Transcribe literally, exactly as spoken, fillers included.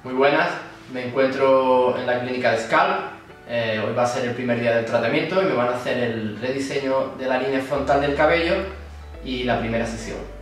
Muy buenas, me encuentro en la clínica de Scalp. Eh, hoy va a ser el primer día del tratamiento y me van a hacer el rediseño de la línea frontal del cabello y la primera sesión.